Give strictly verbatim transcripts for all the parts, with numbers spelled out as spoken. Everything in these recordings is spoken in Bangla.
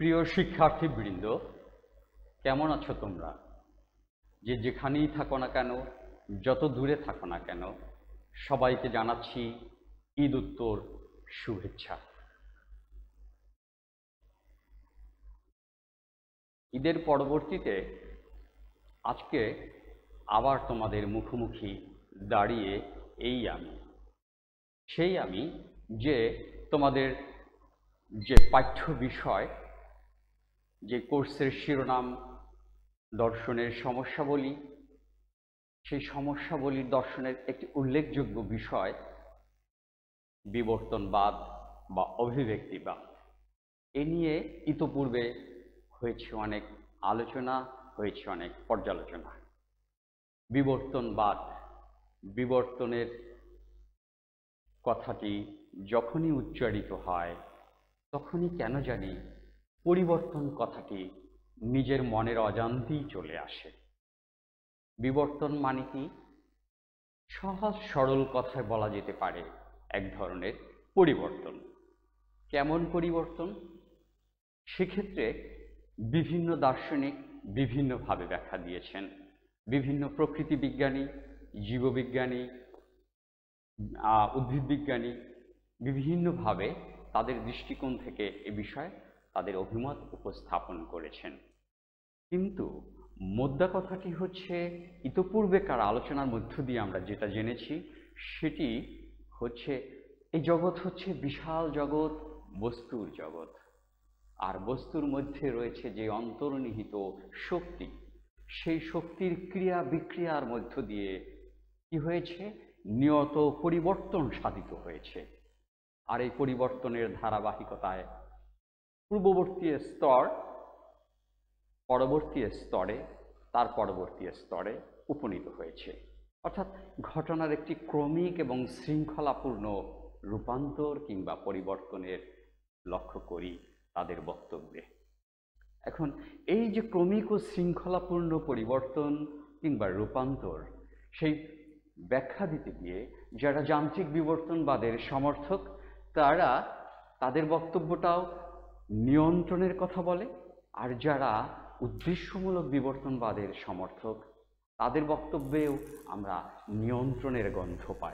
প্রিয় শিক্ষার্থীবৃন্দ, কেমন আছো তোমরা? যে যেখানেই থাকো না কেন, যত দূরে থাকো না কেন, সবাইকে জানাচ্ছি ঈদ উত্তর শুভেচ্ছা। ঈদের পরবর্তীতে আজকে আবার তোমাদের মুখোমুখি দাঁড়িয়ে এই আমি সেই আমি যে তোমাদের যে পাঠ্য বিষয়, যে কোর্সের শিরোনাম দর্শনের সমস্যাবলী, সেই সমস্যাবলীর দর্শনের একটি উল্লেখযোগ্য বিষয় বিবর্তনবাদ বা অভিব্যক্তিবাদ। এ নিয়ে ইতোপূর্বে হয়েছে অনেক আলোচনা, হয়েছে অনেক পর্যালোচনা। বিবর্তনবাদ, বিবর্তনের কথাটি যখনই উচ্চারিত হয় তখনই কেন জানি পরিবর্তন কথাটি নিজের মনের অজান্তেই চলে আসে। বিবর্তন মানে কি? সহজ সরল কথায় বলা যেতে পারে এক ধরনের পরিবর্তন। কেমন পরিবর্তন? সেক্ষেত্রে বিভিন্ন দার্শনিক বিভিন্নভাবে ব্যাখ্যা দিয়েছেন। বিভিন্ন প্রকৃতি বিজ্ঞানী, জীববিজ্ঞানী, উদ্ভিদ বিজ্ঞানী বিভিন্নভাবে তাদের দৃষ্টিকোণ থেকে এ বিষয়ে তাদের অভিমত উপস্থাপন করেছেন। কিন্তু মোদ্দা কথাটি হচ্ছে, ইতোপূর্বেকার আলোচনার মধ্য দিয়ে আমরা যেটা জেনেছি সেটি হচ্ছে, এই জগৎ হচ্ছে বিশাল জগৎ, বস্তুর জগৎ। আর বস্তুর মধ্যে রয়েছে যে অন্তর্নিহিত শক্তি, সেই শক্তির ক্রিয়া বিক্রিয়ার মধ্য দিয়ে কি হয়েছে? নিয়ত পরিবর্তন সাধিত হয়েছে। আর এই পরিবর্তনের ধারাবাহিকতায় পূর্ববর্তী স্তর পরবর্তী স্তরে, তার পরবর্তী স্তরে উপনীত হয়েছে। অর্থাৎ ঘটনার একটি ক্রমিক এবং শৃঙ্খলাপূর্ণ রূপান্তর কিংবা পরিবর্তনের লক্ষ্য করি তাদের বক্তব্যে। এখন এই যে ক্রমিক ও শৃঙ্খলাপূর্ণ পরিবর্তন কিংবা রূপান্তর, সেই ব্যাখ্যা দিতে গিয়ে যারা যান্ত্রিক বিবর্তনবাদের সমর্থক, তারা তাদের বক্তব্যটাও নিয়ন্ত্রণের কথা বলে, আর যারা উদ্দেশ্যমূলক বিবর্তনবাদের সমর্থক, তাদের বক্তব্যেও আমরা নিয়ন্ত্রণের গন্ধ পাই।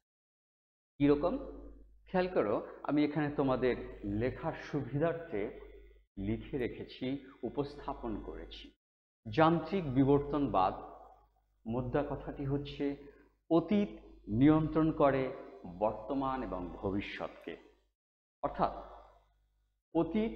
কীরকম? খেয়াল করো, আমি এখানে তোমাদের লেখার সুবিধার্থে লিখে রেখেছি, উপস্থাপন করেছি। যান্ত্রিক বিবর্তনবাদ মোদ্দা কথাটি হচ্ছে, অতীত নিয়ন্ত্রণ করে বর্তমান এবং ভবিষ্যৎকে। অর্থাৎ অতীত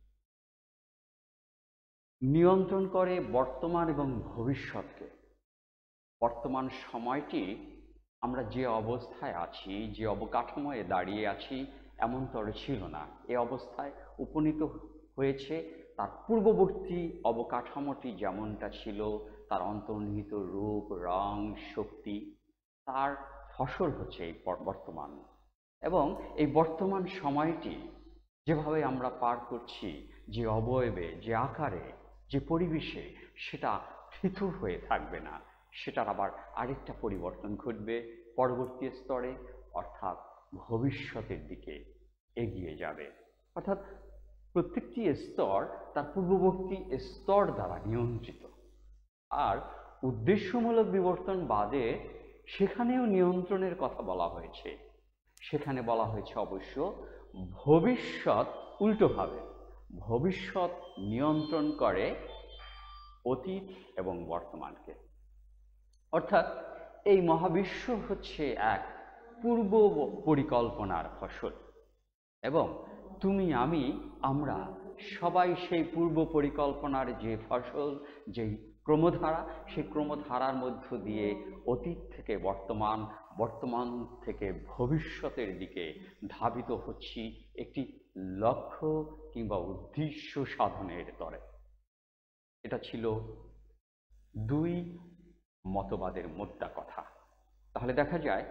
নিয়ন্ত্রণ করে বর্তমান এবং ভবিষ্যৎকে। বর্তমান সময়টি আমরা যে অবস্থায় আছি, যে অবকাঠামোয় দাঁড়িয়ে আছি, এমনতর ছিল না। এ অবস্থায় উপনীত হয়েছে তার পূর্ববর্তী অবকাঠামোটি যেমনটা ছিল, তার অন্তর্নিহিত রূপ, রং, শক্তি, তার ফসল হচ্ছে এই বর্তমান। এবং এই বর্তমান সময়টি যেভাবে আমরা পার করছি, যে অবয়বে, যে আকারে, যে পরিবেশে, সেটা থিতু হয়ে থাকবে না। সেটার আবার আরেকটা পরিবর্তন ঘটবে পরবর্তী স্তরে, অর্থাৎ ভবিষ্যতের দিকে এগিয়ে যাবে। অর্থাৎ প্রত্যেকটি স্তর তার পূর্ববর্তী স্তর দ্বারা নিয়ন্ত্রিত। আর উদ্দেশ্যমূলক বিবর্তনবাদে সেখানেও নিয়ন্ত্রণের কথা বলা হয়েছে। সেখানে বলা হয়েছে অবশ্য ভবিষ্যৎ উল্টোভাবে। ভবিষ্যৎ নিয়ন্ত্রণ করে অতীত এবং বর্তমানকে। অর্থাৎ এই মহাবিশ্ব হচ্ছে এক পূর্ব পরিকল্পনার ফসল, এবং তুমি আমি আমরা সবাই সেই পূর্ব পরিকল্পনার যে ফসল, যেই ক্রমধারা, সেই ক্রমধারার মধ্য দিয়ে অতীত থেকে বর্তমান, বর্তমান থেকে ভবিষ্যতের দিকে ধাবিত হচ্ছি একটি লক্ষ্য কিংবা উদ্দেশ্য সাধনের তরে। এটা ছিল দুই মতবাদের মোদ্দা কথা। তাহলে দেখা যায়,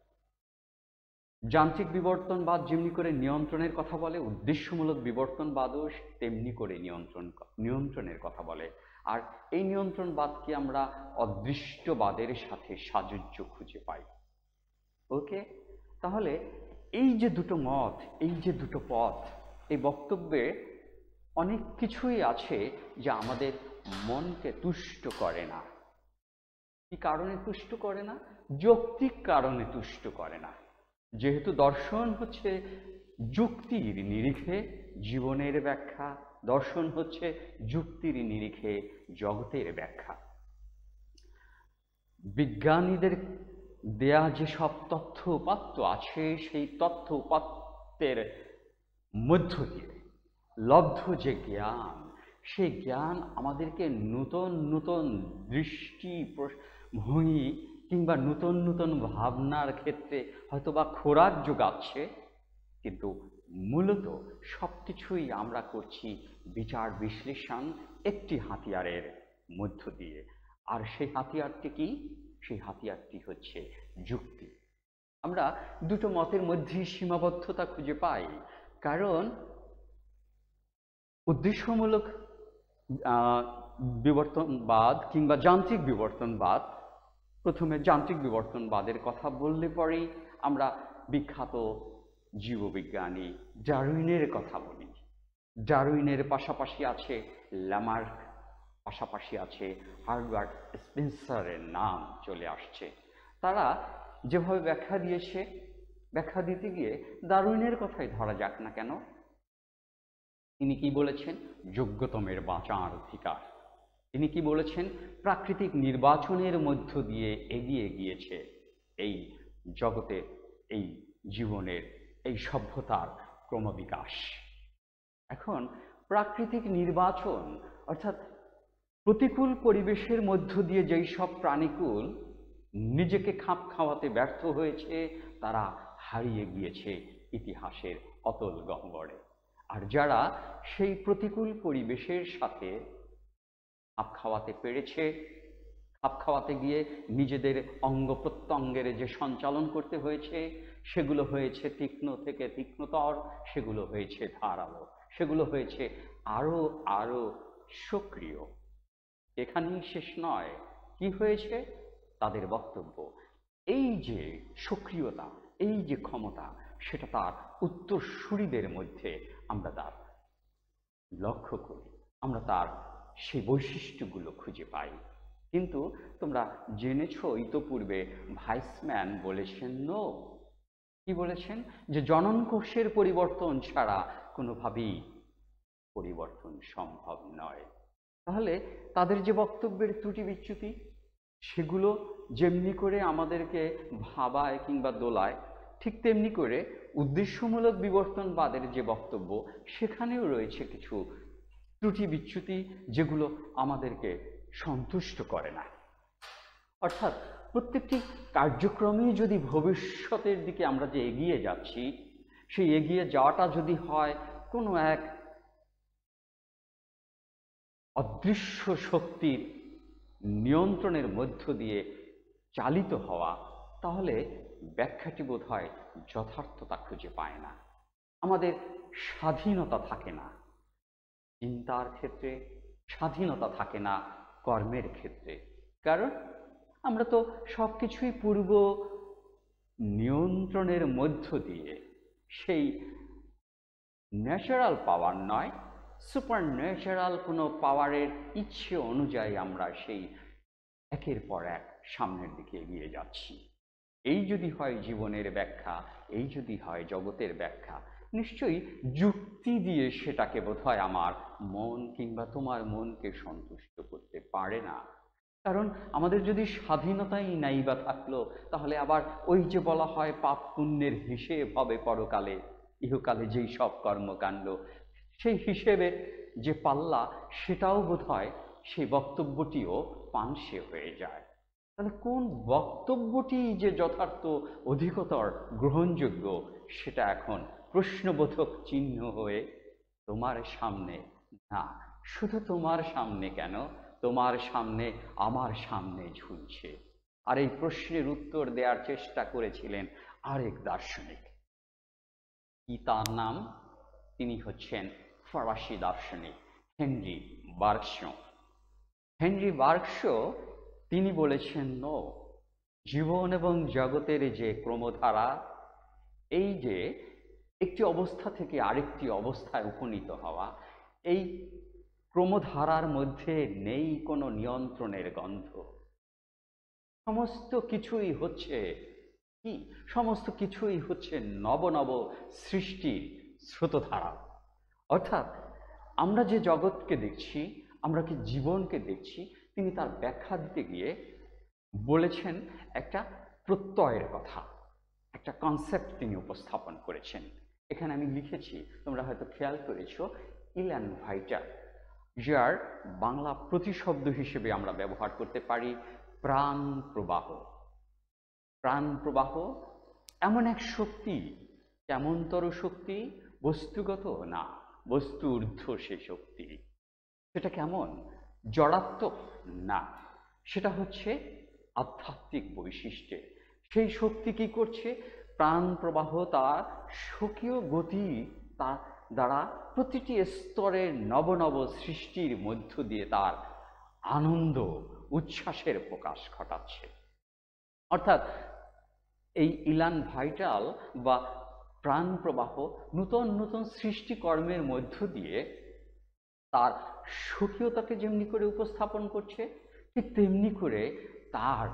যান্ত্রিক বিবর্তনবাদ যেমনি করে নিয়ন্ত্রণের কথা বলে, উদ্দেশ্যমূলক বিবর্তনবাদও তেমনি করে নিয়ন্ত্রণ নিয়ন্ত্রণের কথা বলে। আর এই নিয়ন্ত্রণবাদকে আমরা অদৃষ্টবাদের সাথে সাযুজ্য খুঁজে পাই। ওকে, তাহলে এই যে দুটো মত, এই যে দুটো পথ, এই বক্তব্যে অনেক কিছুই আছে যা আমাদের মনকে তুষ্ট করে না। কি কারণে তুষ্ট করে না? যৌক্তিক কারণে তুষ্ট করে না। যেহেতু দর্শন হচ্ছে যুক্তির নিরিখে জীবনের ব্যাখ্যা, দর্শন হচ্ছে যুক্তির নিরিখে জগতের ব্যাখ্যা। বিজ্ঞানীদের দেয়া যেসব তথ্য উপাত্ত আছে, সেই তথ্য উপাত্তের মধ্য দিয়ে লব্ধ যে জ্ঞান, সেই জ্ঞান আমাদেরকে নূতন নূতন দৃষ্টি ভঙ্গি কিংবা নূতন নূতন ভাবনার ক্ষেত্রে হয়তোবা খোরাক যোগাচ্ছে, কিন্তু মূলত সব কিছুই আমরা করছি বিচার বিশ্লেষণ একটি হাতিয়ারের মধ্য দিয়ে। আর সেই হাতিয়ারটি কি? সেই হাতিয়ারটি হচ্ছে যুক্তি। আমরা দুটো মতের মধ্যে সীমাবদ্ধতা খুঁজে পাই, কারণ উদ্দেশ্যমূলক বিবর্তনবাদ কিংবা যান্ত্রিক বিবর্তনবাদ, প্রথমে যান্ত্রিক বিবর্তনবাদের কথা বললে পরেই আমরা বিখ্যাত জীববিজ্ঞানী ডারউইনের কথা বলি। ডারউইনের পাশাপাশি আছে ল্যামার্ক, পাশাপাশি আছে হার্বার্ট স্পেন্সারের নাম চলে আসছে। তারা যেভাবে ব্যাখ্যা দিয়েছে, ব্যাখ্যা দিতে গিয়ে ডারউইনের কথাই ধরা যাক না কেন। তিনি কি বলেছেন? যোগ্যতমের বাঁচার অধিকার। তিনি কি বলেছেন? প্রাকৃতিক নির্বাচনের মধ্য দিয়ে এগিয়ে গিয়েছে এই জগতে, এই জীবনের, এই সভ্যতার ক্রমবিকাশ। এখন প্রাকৃতিক নির্বাচন অর্থাৎ প্রতিকূল পরিবেশের মধ্য দিয়ে যেই সব প্রাণীকুল নিজেকে খাপ খাওয়াতে ব্যর্থ হয়েছে, তারা হারিয়ে গিয়েছে ইতিহাসের অতল গহ্বরে। আর যারা সেই প্রতিকূল পরিবেশের সাথে খাপ খাওয়াতে পেরেছে, খাপ খাওয়াতে গিয়ে নিজেদের অঙ্গ প্রত্যঙ্গের যে সঞ্চালন করতে হয়েছে, সেগুলো হয়েছে তীক্ষ্ণ থেকে তীক্ষ্ণতর, সেগুলো হয়েছে ধারালো, সেগুলো হয়েছে আরো আরো সক্রিয়। এখানেই শেষ নয়। কি হয়েছে? তাদের বক্তব্য এই যে সক্রিয়তা, এই যে ক্ষমতা, সেটা তার উত্তরসূরিদের মধ্যে আমরা তার লক্ষ্য করি, আমরা তার সেই বৈশিষ্ট্যগুলো খুঁজে পাই। কিন্তু তোমরা জেনেছ ইতোপূর্বে ভাইসম্যান বলেছেন নো। কি বলেছেন? যে জনন কোষের পরিবর্তন ছাড়া কোনোভাবেই পরিবর্তন সম্ভব নয়। তাহলে তাদের যে বক্তব্যের ত্রুটি বিচ্যুতি, সেগুলো যেমনি করে আমাদেরকে ভাবায় কিংবা দোলায়, ঠিক তেমনি করে উদ্দেশ্যমূলক বিবর্তনবাদের যে বক্তব্য, সেখানেও রয়েছে কিছু ত্রুটি বিচ্যুতি যেগুলো আমাদেরকে সন্তুষ্ট করে না। অর্থাৎ প্রত্যেকটি কার্যক্রমেই যদি ভবিষ্যতের দিকে আমরা যে এগিয়ে যাচ্ছি, সেই এগিয়ে যাওয়াটা যদি হয় কোনো এক অদৃশ্য শক্তির নিয়ন্ত্রণের মধ্য দিয়ে চালিত হওয়া, তাহলে ব্যাখ্যাটি বোধ হয় যথার্থতা খুঁজে পায় না। আমাদের স্বাধীনতা থাকে না চিন্তার ক্ষেত্রে, স্বাধীনতা থাকে না কর্মের ক্ষেত্রে, কারণ আমরা তো সব কিছুই পূর্ব নিয়ন্ত্রণের মধ্য দিয়ে, সেই ন্যাচারাল পাওয়ার নয়, সুপার ন্যাচারাল কোনো পাওয়ারের ইচ্ছে অনুযায়ী আমরা সেই একের পর এক সামনের দিকে এগিয়ে যাচ্ছি। এই যদি হয় জীবনের ব্যাখ্যা, এই যদি হয় জগতের ব্যাখ্যা, নিশ্চয়ই যুক্তি দিয়ে সেটাকে বোধহয় আমার মন কিংবা তোমার মনকে সন্তুষ্ট করতে পারে না। কারণ আমাদের যদি স্বাধীনতাই নাই বা থাকলো, তাহলে আবার ওই যে বলা হয় পাপ পুণ্যের হিসেব হবে পরকালে, ইহকালে যেই সব কর্মকাণ্ড, সেই হিসেবে যে পাল্লা, সেটাও বোধহয় সেই বক্তব্যটিও পাংশে হয়ে যায়। তাহলে কোন বক্তব্যটি যে যথার্থ অধিকতর গ্রহণযোগ্য, সেটা এখন প্রশ্নবোধক চিহ্ন হয়ে তোমার সামনে, না শুধু তোমার সামনে কেন, তোমার সামনে আমার সামনে ঝুলছে। আর এই প্রশ্নের উত্তর দেওয়ার চেষ্টা করেছিলেন আরেক দার্শনিক। কি তার নাম? তিনি হচ্ছেন ফরাসি দার্শনিক হেনরি বার্গসো। হেনরি বার্গসো তিনি বলেছেন নো, জীবন এবং জগতের যে ক্রমধারা, এই যে একটি অবস্থা থেকে আরেকটি অবস্থায় উপনীত হওয়া, এই ক্রমধারার মধ্যে নেই কোনো নিয়ন্ত্রণের গন্ধ। সমস্ত কিছুই হচ্ছে কি, সমস্ত কিছুই হচ্ছে নব নব সৃষ্টির স্রোতধারা। অর্থাৎ আমরা যে জগৎকে দেখছি, আমরা কি জীবনকে দেখছি, তিনি তার ব্যাখ্যা দিতে গিয়ে বলেছেন একটা প্রত্যয়ের কথা, একটা কনসেপ্ট তিনি উপস্থাপন করেছেন। এখানে আমি লিখেছি, তোমরা হয়তো খেয়াল করেছো, ইলান ভাইটাল, যার বাংলা প্রতিশব্দ হিসেবে আমরা ব্যবহার করতে পারি প্রাণ প্রবাহ। প্রাণ প্রবাহ এমন এক শক্তি, কেমনতর শক্তি, বস্তুগত না, বস্তু ঊর্ধ্ব সে শক্তি। সেটা কেমন? জড়াত্মক না, সেটা হচ্ছে আধ্যাত্মিক বৈশিষ্ট্যে। সেই শক্তি কি করছে? প্রাণ প্রবাহ তার স্বকীয় গতি তার দ্বারা প্রতিটি স্তরের নব নব সৃষ্টির মধ্য দিয়ে তার আনন্দ উচ্ছ্বাসের প্রকাশ ঘটাচ্ছে। অর্থাৎ এই ইলান ভাইটাল বা প্রাণ প্রবাহ নূতন নূতন সৃষ্টিকর্মের মধ্য দিয়ে তার স্বকীয়তাকে যেমনি করে উপস্থাপন করছে, ঠিক তেমনি করে তার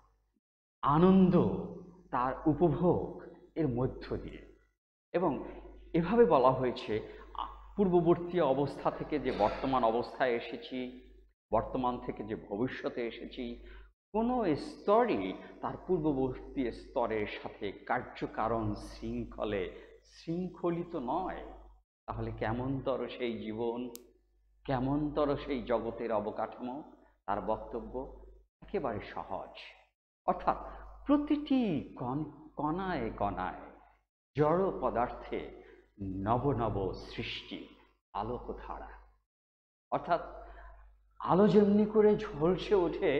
আনন্দ, তার উপভোগ এর মধ্য দিয়ে। এবং এভাবে বলা হয়েছে, পূর্ববর্তী অবস্থা থেকে যে বর্তমান অবস্থায় এসেছি, বর্তমান থেকে যে ভবিষ্যতে এসেছি, কোনো স্তরই তার পূর্ববর্তী স্তরের সাথে কার্যকারণ শৃঙ্খলে শৃঙ্খলিত নয়। তাহলে কেমনতর সেই জীবন, কেমনতর সেই জগতের অবকাঠামো? তার বক্তব্য একেবারে সহজ। অর্থাৎ প্রতিটি কণায় কণায় জড় পদার্থে নব নব সৃষ্টি, আলোকধারা। অর্থাৎ আলো যেমনি করে ঝলসে ওঠে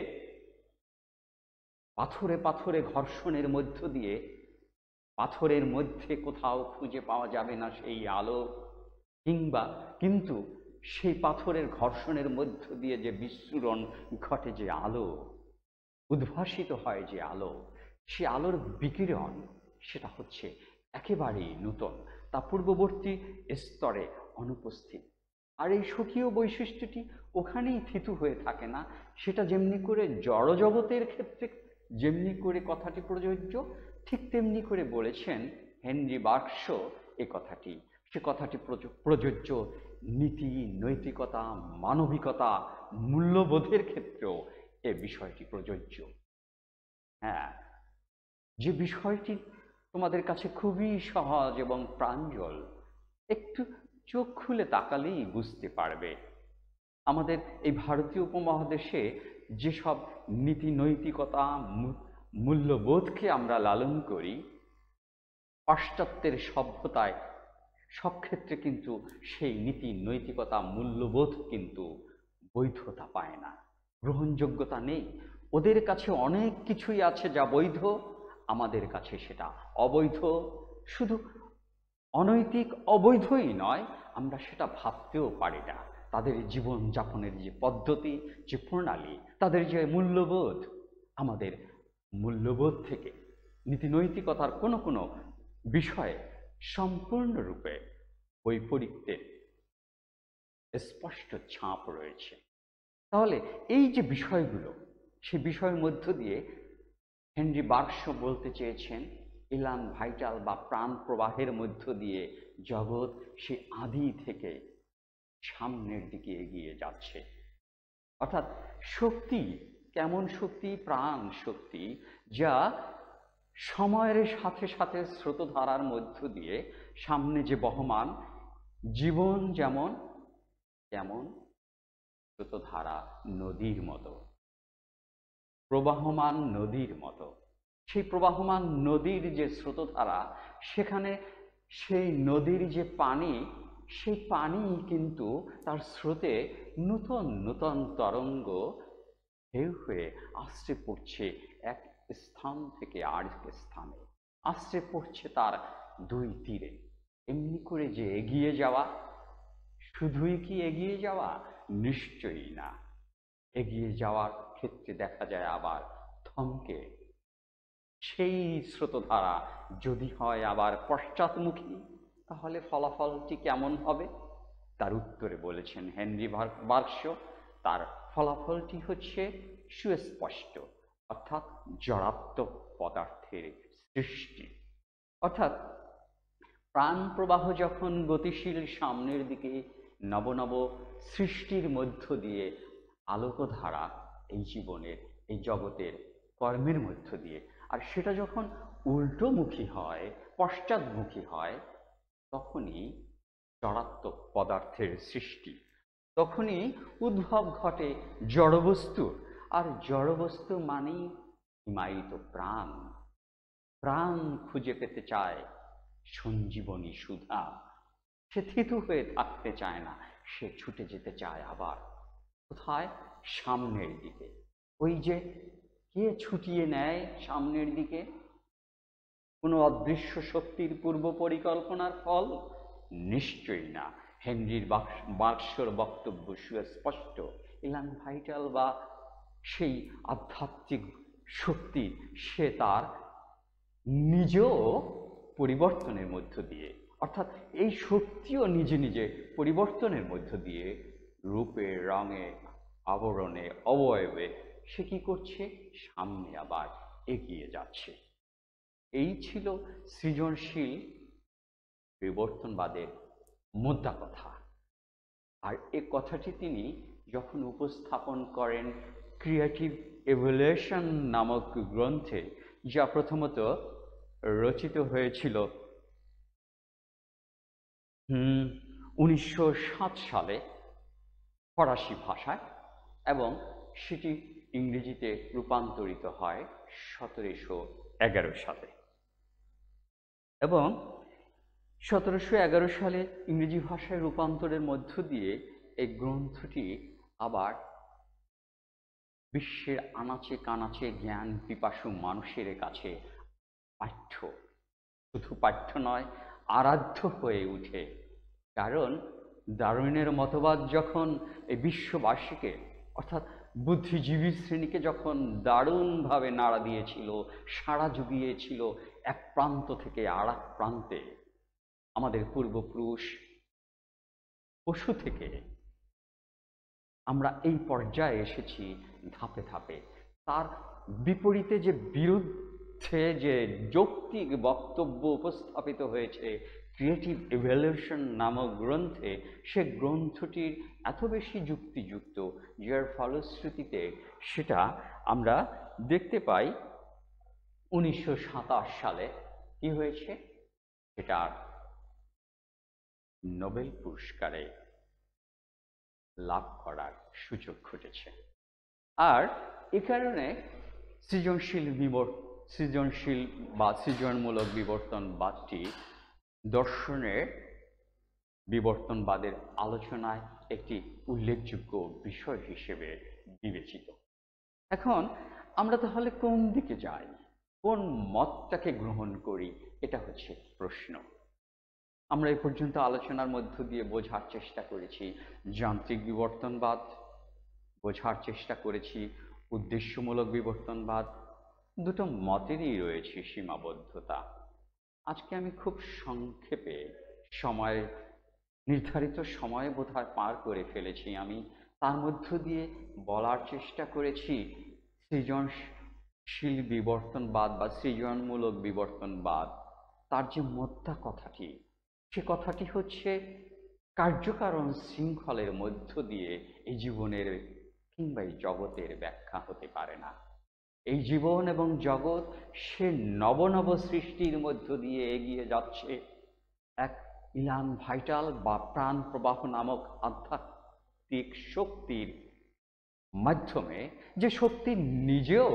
পাথরে পাথরে ঘর্ষণের মধ্য দিয়ে, পাথরের মধ্যে কোথাও খুঁজে পাওয়া যাবে না সেই আলো, কিংবা কিন্তু সেই পাথরের ঘর্ষণের মধ্য দিয়ে যে বিস্ফোরণ ঘটে, যে আলো উদ্ভাসিত হয়, যে আলো, সে আলোর বিকিরণ, সেটা হচ্ছে একেবারেই নূতন, তা পূর্ববর্তী স্তরে অনুপস্থিত। আর এই স্বকীয় বৈশিষ্ট্যটি ওখানেই থিতু হয়ে থাকে না। সেটা যেমনি করে জড়জগতের ক্ষেত্রে যেমনি করে কথাটি প্রযোজ্য, ঠিক তেমনি করে বলেছেন হেনরি বার্কস এ কথাটি, সে কথাটি প্রযোজ্য নীতি, নৈতিকতা, মানবিকতা, মূল্যবোধের ক্ষেত্রেও এ বিষয়টি প্রযোজ্য। হ্যাঁ, যে বিষয়টি তোমাদের কাছে খুবই সহজ এবং প্রাঞ্জল, একটু চোখ খুলে তাকালেই বুঝতে পারবে। আমাদের এই ভারতীয় উপমহাদেশে যেসব নীতি নৈতিকতা মূল্যবোধকে আমরা লালন করি, পাশ্চাত্যের সভ্যতায় সব ক্ষেত্রে কিন্তু সেই নীতি নৈতিকতা মূল্যবোধ কিন্তু বৈধতা পায় না, গ্রহণযোগ্যতা নেই। ওদের কাছে অনেক কিছুই আছে যা বৈধ, আমাদের কাছে সেটা অবৈধ। শুধু অনৈতিক অবৈধই নয়, আমরা সেটা ভাবতেও পারি না। তাদের জীবন যাপনের যে পদ্ধতি, যে প্রণালী, তাদের যে মূল্যবোধ, আমাদের মূল্যবোধ থেকে নীতি নৈতিকতার কোনো কোনো বিষয়ে সম্পূর্ণরূপে বৈপরীত্যের স্পষ্ট ছাপ রয়েছে। তাহলে এই যে বিষয়গুলো, সে বিষয়ের মধ্য দিয়ে হেনরি বার্কস বলতে চেয়েছেন, ইলান ভাইটাল বা প্রাণ প্রবাহের মধ্য দিয়ে জগৎ সে আদি থেকে সামনের দিকে এগিয়ে যাচ্ছে। অর্থাৎ শক্তি, কেমন শক্তি? প্রাণ শক্তি, যা সময়ের সাথে সাথে স্রোতধারার মধ্য দিয়ে সামনে যে বহমান, জীবন যেমন কেমন স্রোতধারা, নদীর মতো, প্রবাহমান নদীর মতো। সেই প্রবাহমান নদীর যে স্রোতধারা, সেখানে সেই নদীর যে পানি, সেই পানি কিন্তু তার স্রোতে নূতন নূতন তরঙ্গ ঢেউ হয়ে আশ্রে পড়ছে এক স্থান থেকে আরেক স্থানে, আশ্রে পড়ছে তার দুই তীরে। এমনি করে যে এগিয়ে যাওয়া, শুধুই কি এগিয়ে যাওয়া? নিশ্চয়ই না। এগিয়ে যাওয়ার ক্ষেত্রে দেখা যায় আবার থমকে, সেই স্রোতধারা যদি হয় আবার পশ্চাৎমুখী, তাহলে ফলাফলটি কেমন হবে? তার উত্তরে বলেছেন হেনরি বার্কশ, তার ফলাফলটি হচ্ছে সুস্পষ্ট, অর্থাৎ জড়াত্মক পদার্থের সৃষ্টি। অর্থাৎ প্রাণ প্রবাহ যখন গতিশীল সামনের দিকে নব নব সৃষ্টির মধ্য দিয়ে আলোকধারা এই জীবনের, এই জগতের কর্মের মধ্য দিয়ে, আর সেটা যখন উল্টোমুখী হয়, পশ্চাৎমুখী হয়, তখনই জড়াত্মক পদার্থের সৃষ্টি, তখনই উদ্ভব ঘটে জড়বস্তুর। আর জড়বস্তু মানেই হিমায়িত প্রাণ। প্রাণ খুঁজে পেতে চায় সঞ্জীবনী সুধা, সে থিতু হয়ে থাকতে চায় না, সে ছুটে যেতে চায় আবার কোথায়? সামনের দিকে। ওই যে কে ছুটিয়ে নেয় সামনের দিকে? কোনো অদৃশ্য শক্তির পূর্ব পরিকল্পনার ফল? নিশ্চয়ই না। হেনরির বার্কশর বক্তব্য সুস্পষ্ট। এলান ভাইটাল বা সেই আধ্যাত্মিক শক্তি, সে তার নিজেও পরিবর্তনের মধ্য দিয়ে, অর্থাৎ এই শক্তিও নিজে নিজে পরিবর্তনের মধ্য দিয়ে রূপে, রঙে, আবরণে, অবয়বে সে কি করছে? সামনে আবার এগিয়ে যাচ্ছে। এই ছিল সৃজনশীল বিবর্তনবাদের মোদ্দা কথা। আর এ কথাটি তিনি যখন উপস্থাপন করেন ক্রিয়েটিভ ইভলিউশন নামক গ্রন্থে, যা প্রথমত রচিত হয়েছিল হুম উনিশশো সাত সালে ফরাসি ভাষায়, এবং সেটি ইংরেজিতে রূপান্তরিত হয় সতেরোশো এগারো সালে। এবং সতেরোশো এগারো সালে ইংরেজি ভাষায় রূপান্তরের মধ্য দিয়ে এই গ্রন্থটি আবার বিশ্বের আনাচে কানাচে জ্ঞান পিপাসু মানুষের কাছে পাঠ্য, শুধু পাঠ্য নয়, আরাধ্য হয়ে ওঠে। কারণ ডারউইনের মতবাদ যখন এই বিশ্ববাসীকে, অর্থাৎ বুদ্ধিজীবী শ্রেণীকে যখন দারুণভাবে নাড়া দিয়েছিল, সাড়া জুগিয়েছিল এক প্রান্ত থেকে আর এক প্রান্তে, আমাদের পূর্বপুরুষ পশু থেকে আমরা এই পর্যায়ে এসেছি ধাপে ধাপে। তার বিপরীতে যে বিরুদ্ধে যে যৌক্তিক বক্তব্য উপস্থাপিত হয়েছে ক্রিয়েটিভ ইভলিউশন নামক গ্রন্থে, সে গ্রন্থটির এত বেশি যুক্তিযুক্ত, যার ফলশ্রুতিতে সেটা আমরা দেখতে পাই উনিশশো সাতাশ সালে কি হয়েছে, সেটার নোবেল পুরস্কারে লাভ করার সুযোগ ঘটেছে। আর এ কারণে সৃজনশীল বিবর সৃজনশীল বা সৃজনমূলক বিবর্তনবাদটি দর্শনের বিবর্তনবাদের আলোচনায় একটি উল্লেখযোগ্য বিষয় হিসেবে বিবেচিত। এখন আমরা তাহলে কোন দিকে যাই, কোন মতটাকে গ্রহণ করি, এটা হচ্ছে প্রশ্ন। আমরা এ পর্যন্ত আলোচনার মধ্য দিয়ে বোঝার চেষ্টা করেছি যান্ত্রিক বিবর্তনবাদ, বোঝার চেষ্টা করেছি উদ্দেশ্যমূলক বিবর্তনবাদ। দুটো মতেরই রয়েছে সীমাবদ্ধতা। আজকে আমি খুব সংক্ষেপে, সময় নির্ধারিত সময়ে বোধহয় পার করে ফেলেছি আমি, তার মধ্য দিয়ে বলার চেষ্টা করেছি সৃজনশীল বিবর্তনবাদ বা সৃজনমূলক বিবর্তনবাদ, তার যে মোদ্দা কথাটি, সে কথাটি হচ্ছে কার্যকারণ শৃঙ্খলের মধ্য দিয়ে এই জীবনের কিংবা এই জগতের ব্যাখ্যা হতে পারে না। এই জীবন এবং জগৎ সে নব নব সৃষ্টির মধ্য দিয়ে এগিয়ে যাচ্ছে এক ইলান ভাইটাল বা প্রাণ প্রবাহ নামক আধ্যাত্মিক শক্তির মাধ্যমে, যে শক্তি নিজেও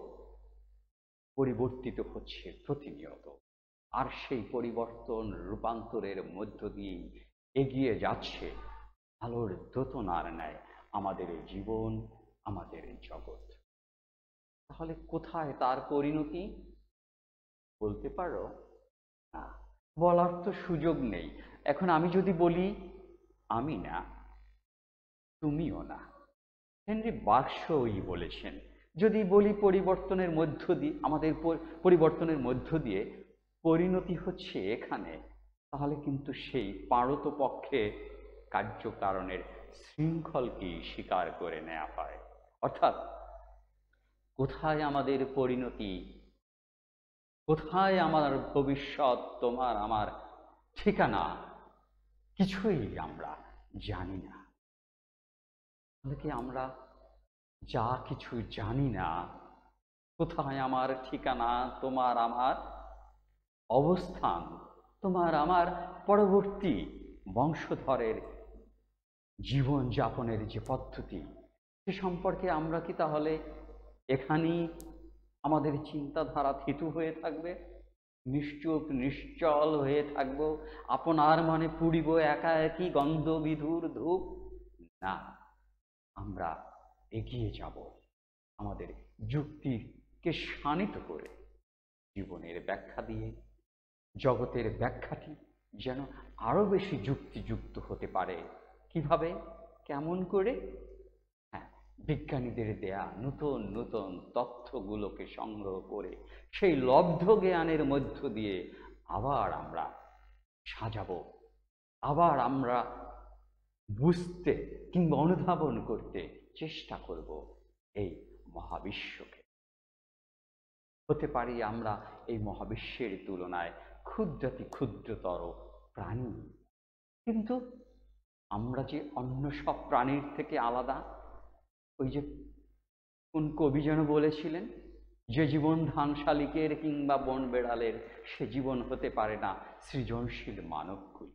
পরিবর্তিত হচ্ছে প্রতিনিয়ত। আর সেই পরিবর্তন রূপান্তরের মধ্য দিয়ে এগিয়ে যাচ্ছে আলোর দোতনার ন্যায় আমাদের এই জীবন, আমাদের এই জগৎ। তাহলে কোথায় তার পরিণতি বলতে পারো? না, বলার তো সুযোগ নেই। এখন আমি যদি বলি আমি না, তুমিও না, হেনরি বার্কশই বলেছেন, যদি বলি পরিবর্তনের মধ্য দিয়ে, আমাদের পরিবর্তনের মধ্য দিয়ে পরিণতি হচ্ছে এখানে, তাহলে কিন্তু সেই পারতপক্ষে কার্যকারণের শৃঙ্খলকেই স্বীকার করে নেওয়া হয়। অর্থাৎ কোথায় আমাদের পরিণতি, কোথায় আমার ভবিষ্যৎ, তোমার আমার ঠিকানা, কিছুই আমরা জানি না। তাহলে কি আমরা যা কিছু জানি না, কোথায় আমার ঠিকানা, তোমার আমার অবস্থান, তোমার আমার পরবর্তী বংশধরের জীবন যাপনের যে পদ্ধতি, সে সম্পর্কে আমরা কি তাহলে এখানেই আমাদের চিন্তাধারা থিতু হয়ে থাকবে, নিশ্চুপ নিশ্চল হয়ে থাকবো, আপনার মনে পুড়িব একা একই গন্ধ বিধুর ধূপ? না, আমরা এগিয়ে যাব আমাদের যুক্তিকে শানিত করে, জীবনের ব্যাখ্যা দিয়ে জগতের ব্যাখ্যাটি যেন আরো বেশি যুক্তিযুক্ত হতে পারে। কিভাবে, কেমন করে? হ্যাঁ, বিজ্ঞানীদের দেয়া নতুন নতুন তথ্যগুলোকে সংগ্রহ করে সেই লব্ধ জ্ঞানের মধ্য দিয়ে আবার আমরা সাজাবো, আবার আমরা বুঝতে কিংবা অনুধাবন করতে চেষ্টা করব এই মহাবিশ্বকে। হতে পারি আমরা এই মহাবিশ্বের তুলনায় ক্ষুদ্রাতি ক্ষুদ্রতর প্রাণী, কিন্তু আমরা যে অন্য সব প্রাণীর থেকে আলাদা। ওই যে কোন কবি যেন বলেছিলেন, যে জীবন ধান শালিকের কিংবা বন বেড়ালের, সে জীবন হতে পারে না সৃজনশীল মানবকুলে।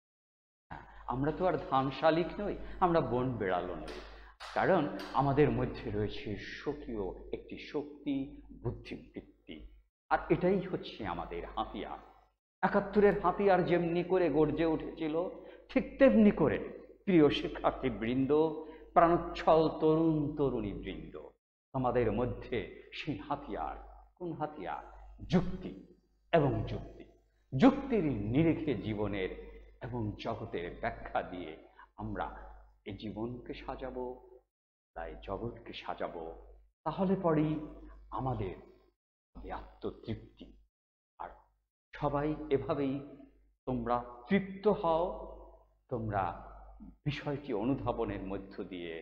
আমরা তো আর ধান শালিক নই, আমরা বন বেড়ালও নই, কারণ আমাদের মধ্যে রয়েছে স্বকীয় একটি শক্তি, বুদ্ধিবৃত্তি, আর এটাই হচ্ছে আমাদের হাতিয়ার। একাত্তরের হাতিয়ার যেমনি করে গর্জে উঠেছিল, ঠিক তেমনি করে প্রিয় শিক্ষার্থী বৃন্দ, প্রাণোচ্ছল তরুণ তরুণী বৃন্দ, আমাদের মধ্যে সেই হাতিয়ার। কোন হাতিয়ার? যুক্তি এবং যুক্তি। যুক্তির নিরিখে জীবনের এবং জগতের ব্যাখ্যা দিয়ে আমরা এই জীবনকে সাজাবো, তাই জগৎকে সাজাবো। তাহলে পরেই আমাদের আত্মতৃপ্তি। আর সবাই এভাবেই তোমরা তৃপ্ত হও, তোমরা বিষয়টি অনুধাবনের মধ্য দিয়ে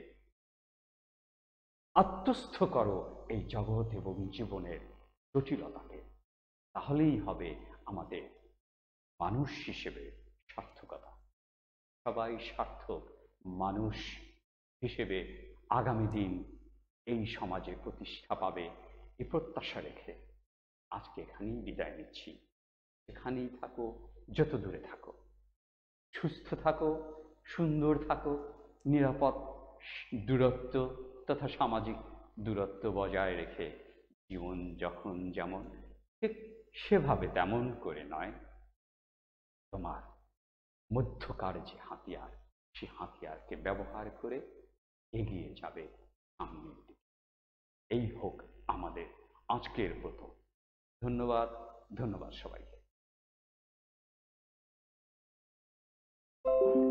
আত্মস্থ করো এই জগৎ এবং জীবনের জটিলতাকে। তাহলেই হবে আমাদের মানুষ হিসেবে সার্থকতা। সবাই সার্থক মানুষ হিসেবে আগামী দিন এই সমাজে প্রতিষ্ঠা পাবে, এই প্রত্যাশা রেখে আজকে এখানেই বিদায় নিচ্ছি। এখানেই থাকো, যত দূরে থাকো, সুস্থ থাকো, সুন্দর থাকো, নিরাপদ দূরত্ব তথা সামাজিক দূরত্ব বজায় রেখে জীবন যখন যেমন ঠিক সেভাবে তেমন করে নয়, তোমার মধ্যকার যে হাতিয়ার, সে হাতিয়ারকে ব্যবহার করে এগিয়ে যাবে সামনের দিকে। এই হোক আমাদের আজকের ব্রত। ধন্যবাদ, ধন্যবাদ সবাইকে।